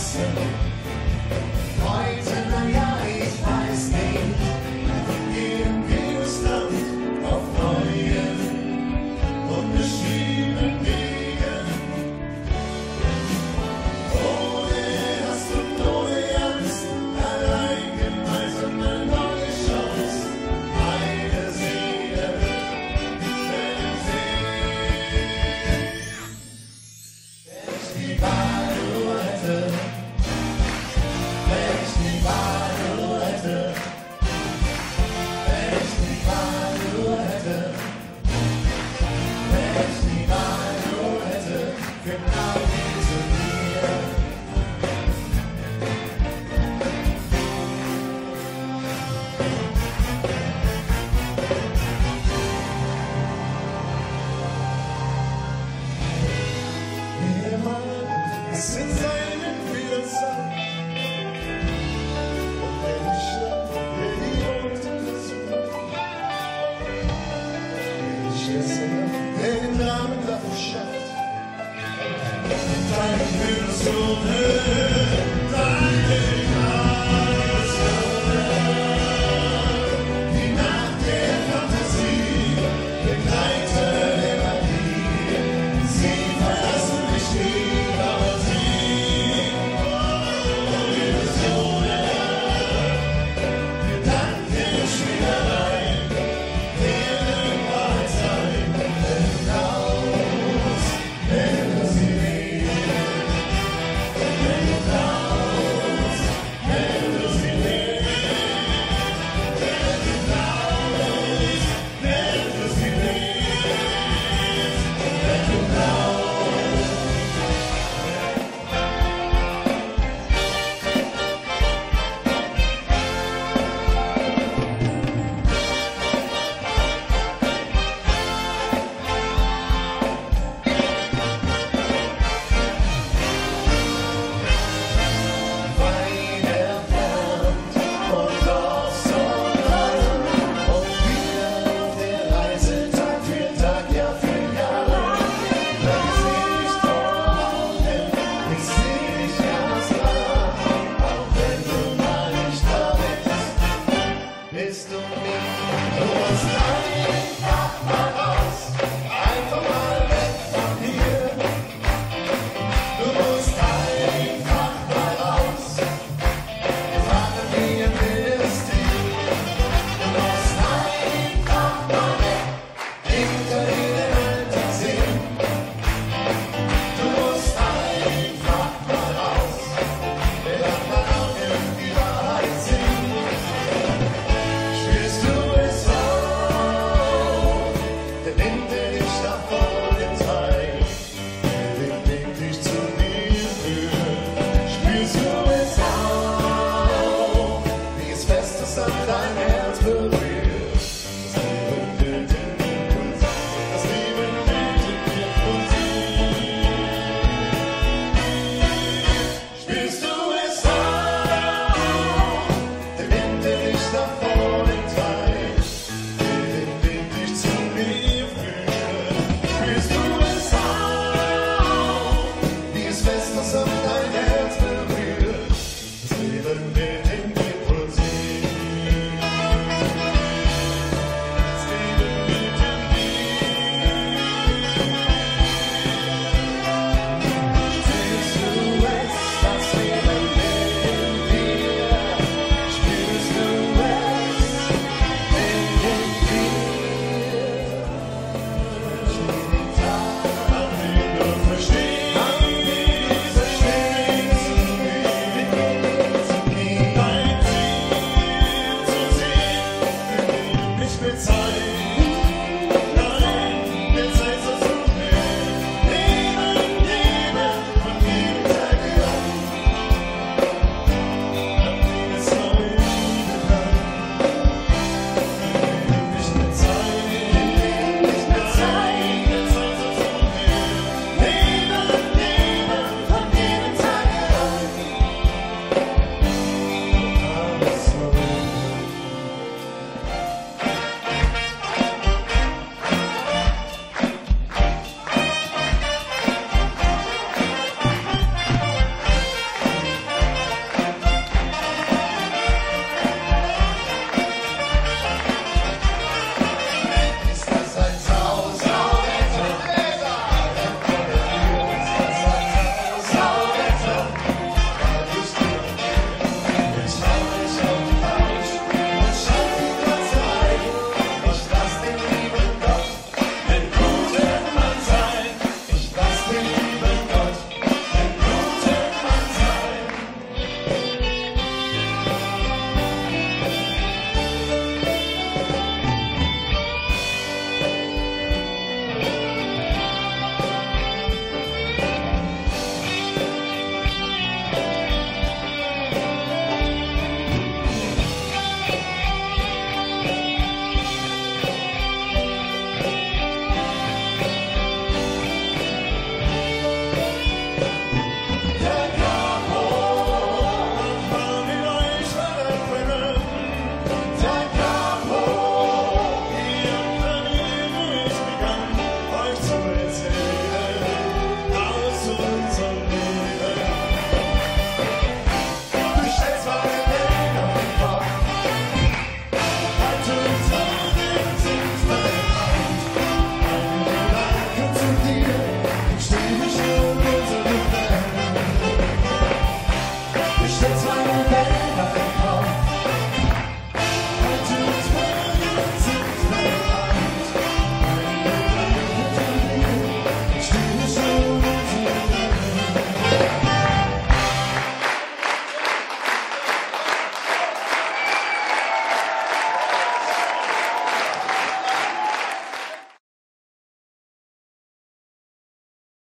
vergessen. Heute, naja, ich weiß nicht, gehen wir ins Land auf neuen, unbeschriebenen Wegen. Ohne Hast und ohne Angst, allein gemeinsam eine neue Chance, eine Seele für sie. Wenn ich die Wahl nur hätte, wenn ich die Wahl nur hätte, wenn ich die Wahl nur hätte, wenn ich die Wahl nur hätte, genau wie zu dir. Jeder Mann ist in seinen Fehlern satt. Und wenn ich schlapp, der die Worte versucht, bin ich der Sänger, der den Namen dafür schafft. Deine Personen, deine Personen, die nach der Fantasie begleiten der Magie. Sie verlassen mich nie, aber sie, Illusionen, Gedanken, Spielerei, werden Wahrheit sein, wenn raus, wenn du sie liebst, wenn du raus, wenn du sie liebst, wenn du raus, wenn du sie liebst, wenn du raus. Weit entfernt und doch so nah, und wieder auf der Reise, Tag für Tag, Jahr für Jahr lang. Weil ich seh dich vor Augen, ich seh dich ganz klar, auch wenn du mal nicht da bist du nicht. Du musst einfach mal raus, einfach mal weg von hier. Du musst einfach mal raus, fahren wir bis dir. Du musst einfach mal weg, hinter den alten Seen. Du musst einfach mal raus, wir lassen mal Augen die Wahrheit sehen. Spürst du es auch? Der Wind, der dich nach vorne treibt, der Weg dich zu mir führt. Spürst du es auch, wie es fest ist an deinem